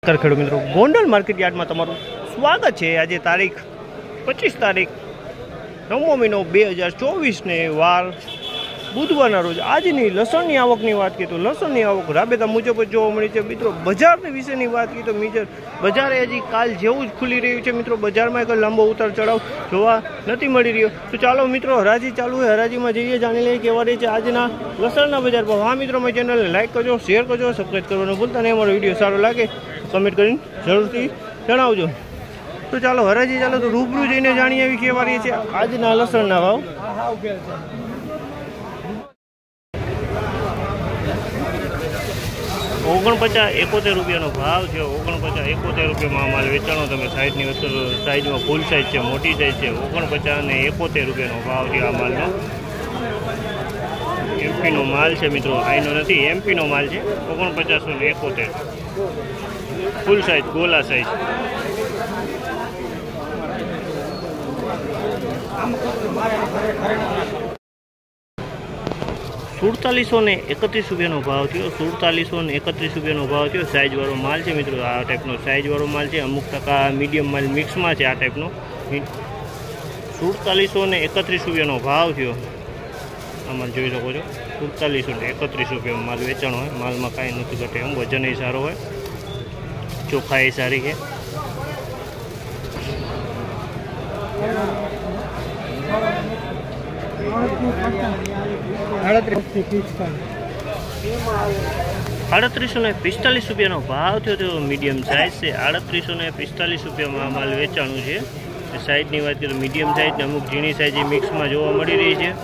નમસ્કાર ખેડૂત મિત્રો, ગોંડલ માર્કેટ યાર્ડમાં તમારું સ્વાગત છે। આજે તારીખ 25 તારીખ 9મો મહિનો 2024 ને વાર બુધવારના રોજ આજની લસણની આવકની વાત કરીએ તો લસણની આવક રાબેતા મુજબ જ જોવા મળી છે। મિત્રો બજારની વિશેની વાત કરીએ તો બજારે હજી કાલ જેવું જ ખુલી રહ્યું છે। મિત્રો બજારમાં એક લાંબો ઉતાર ચઢાવ જોવા નથી મળી રહ્યો। તો ચાલો મિત્રો હરાજી ચાલુ છે, હરાજીમાં જઈએ જાણી લઈએ કેવા રહી છે આજના લસણના બજાર ભાવ। હા મિત્રો, મારી ચેનલને લાઈક કરજો, શેર કરજો, સબસ્ક્રાઈબ કરવાનું ભૂલતા નહીં। અમારો વિડીયો સારો લાગે કમેન્ટ કરીને જરૂરથી જણાવજો। તો ચાલો હરાજી ચાલો તો રૂબરૂ જઈને જાણી આવી કેવા રહી છે આજના લસણના ભાવ। 49-71 રૂપિયાનો ભાવ છે। 49-71 રૂપિયામાં માલ વેચાણો। તમે સાઈઝની વસ્તુ સાઈઝમાં ફૂલ સાઈઝ છે, મોટી સાઈઝ છે। 49 અને 71 રૂપિયાનો ભાવ છે આ માલનો। એમપીનો માલ છે મિત્રો, આઈનો નથી, એમપીનો માલ છે। 49 અને 71 ફૂલ સાઈઝ, ગોલા સાઈઝ। ₹4731 રૂપિયાનો ભાવ થયો। 4731 રૂપિયાનો ભાવ થયો। સાઇઝવાળો માલ છે મિત્રો, આ ટાઈપનો સાઇઝવાળો માલ છે। અમુક ટકા મીડિયમ માલ મિક્સમાં છે આ ટાઈપનો। 4731 રૂપિયાનો ભાવ થયો। આ માલ જોઈ શકો છો, 4731 રૂપિયાનો માલ વેચાણો હોય। માલમાં કાંઈ નથી ઘટે એમ, વજન એ સારો હોય, ચોખ્ખાઈ સારી છે। ₹3845 રૂપિયાનો ભાવ થયો તો મીડિયમ સાઇઝ છે। 3845 રૂપિયામાં માલ વેચાણું છે। સાઇઝની વાત કરીએ તો મીડિયમ સાઇઝ ને અમુક ઝીણી સાઇઝ મિક્સમાં જોવા મળી રહી છે।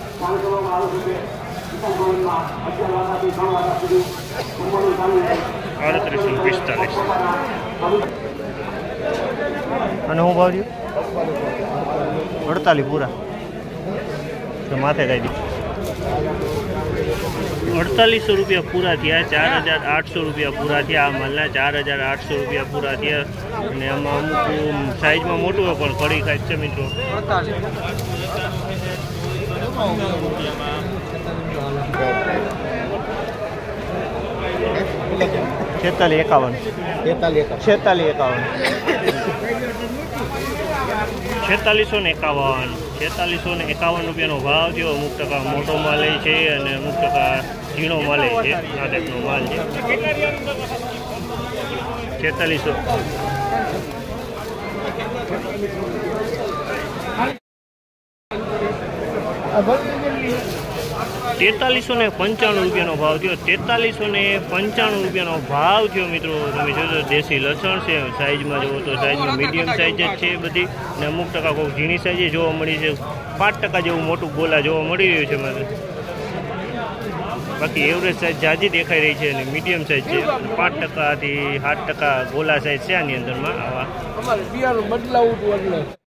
3845 અને હું ભાવ થયું 48 પૂરા તો માથે કાઢી દીધું। 4800 રૂપિયા પૂરા થયા। 4800 રૂપિયા પૂરા થયા આ માલના। 4800 રૂપિયા પૂરા થયા। અને આમાં અમુક સાઈઝમાં મોટું હોય પણ કડી ખાય છે મિત્રો। 4651 રૂપિયાનો ભાવ થયો। અમુક ટકા મોટો માલ છે અને અમુક ટકા ઝીણો માલ છે। આ ટાઈપનો માલ છે। 4395 રૂપિયાનો ભાવ થયો। 4395 રૂપિયાનો ભાવ થયો મિત્રો। તમે જોજો દેશી લસણ છે, સાઈઝમાં જુઓ તો સાઈઝમાં મીડિયમ સાઈઝ જ છે બધી, ને અમુક ટકા કોઈ ઝીણી સાઈઝ જોવા મળી છે। 5% જેવું મોટું ગોલા જોવા મળી રહ્યું છે મને। બાકી એવરેજ સાઈઝ જાજી દેખાઈ રહી છે અને મીડિયમ સાઈઝ છે। 5% થી 7% ગોલા સાઈઝ છે આની અંદરમાં। આવા